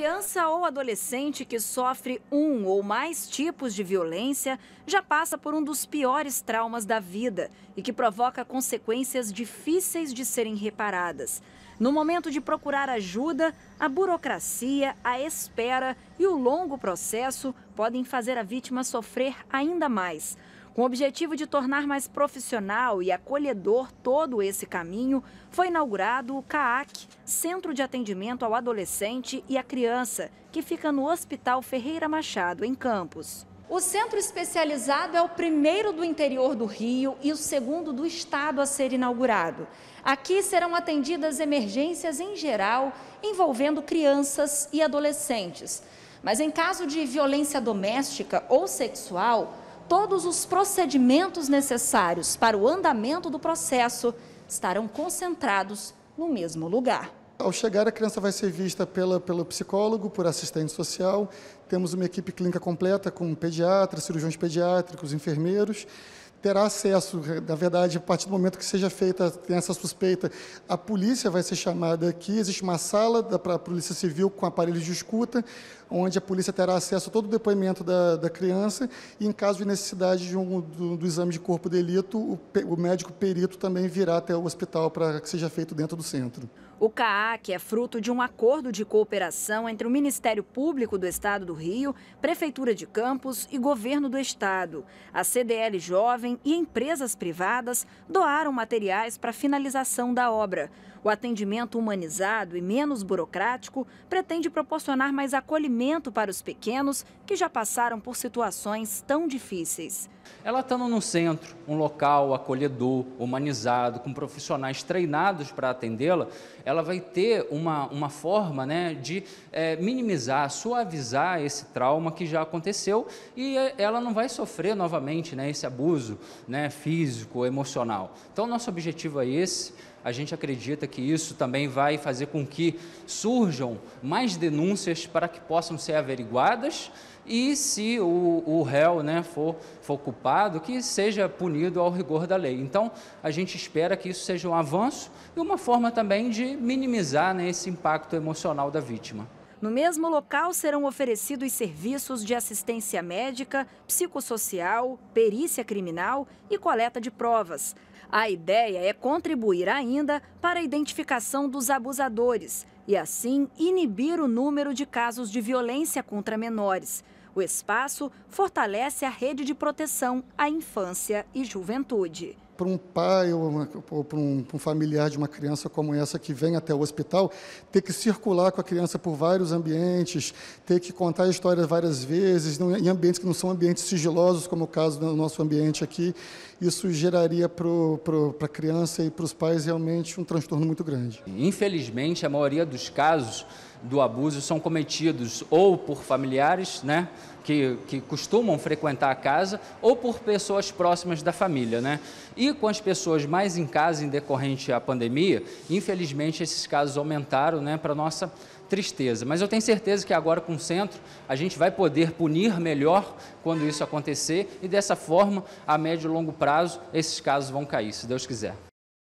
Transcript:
Criança ou adolescente que sofre um ou mais tipos de violência já passa por um dos piores traumas da vida e que provoca consequências difíceis de serem reparadas. No momento de procurar ajuda, a burocracia, a espera e o longo processo podem fazer a vítima sofrer ainda mais. Com o objetivo de tornar mais profissional e acolhedor todo esse caminho, foi inaugurado o CAAC, Centro de Atendimento ao Adolescente e à Criança, que fica no Hospital Ferreira Machado, em Campos. O centro especializado é o primeiro do interior do Rio e o segundo do estado a ser inaugurado. Aqui serão atendidas emergências em geral, envolvendo crianças e adolescentes. Mas em caso de violência doméstica ou sexual, todos os procedimentos necessários para o andamento do processo estarão concentrados no mesmo lugar. Ao chegar, a criança vai ser vista pelo psicólogo, por assistente social. Temos uma equipe clínica completa com pediatras, cirurgiões pediátricos, enfermeiros. Terá acesso, na verdade, a partir do momento que seja feita, tem essa suspeita, a polícia vai ser chamada aqui. Existe uma sala para a Polícia Civil com aparelhos de escuta, onde a polícia terá acesso a todo o depoimento da criança e, em caso de necessidade do exame de corpo de delito, o médico perito também virá até o hospital para que seja feito dentro do centro. O CAAC é fruto de um acordo de cooperação entre o Ministério Público do Estado do Rio, Prefeitura de Campos e Governo do Estado. A CDL Jovem e empresas privadas doaram materiais para a finalização da obra. O atendimento humanizado e menos burocrático pretende proporcionar mais acolhimento para os pequenos que já passaram por situações tão difíceis. Ela estando no centro, um local acolhedor, humanizado, com profissionais treinados para atendê-la, ela vai ter uma forma, né, de minimizar, suavizar esse trauma que já aconteceu e ela não vai sofrer novamente, né, esse abuso, né, físico, emocional. Então, nosso objetivo é esse. A gente acredita que isso também vai fazer com que surjam mais denúncias para que possam ser averiguadas e, se o réu, né, for culpado, que seja punido ao rigor da lei. Então, a gente espera que isso seja um avanço e uma forma também de minimizar, né, esse impacto emocional da vítima. No mesmo local serão oferecidos serviços de assistência médica, psicossocial, perícia criminal e coleta de provas. A ideia é contribuir ainda para a identificação dos abusadores e, assim, inibir o número de casos de violência contra menores. O espaço fortalece a rede de proteção à infância e juventude. Para um pai ou para um familiar de uma criança como essa que vem até o hospital, ter que circular com a criança por vários ambientes, ter que contar a história várias vezes, em ambientes que não são ambientes sigilosos, como o caso do nosso ambiente aqui, isso geraria para a criança e para os pais realmente um transtorno muito grande. Infelizmente, a maioria dos casos do abuso são cometidos ou por familiares, né, que costumam frequentar a casa, ou por pessoas próximas da família, né? E com as pessoas mais em casa, em decorrente à pandemia, infelizmente esses casos aumentaram, né, para nossa tristeza. Mas eu tenho certeza que agora com o centro a gente vai poder punir melhor quando isso acontecer e dessa forma, a médio e longo prazo, esses casos vão cair, se Deus quiser.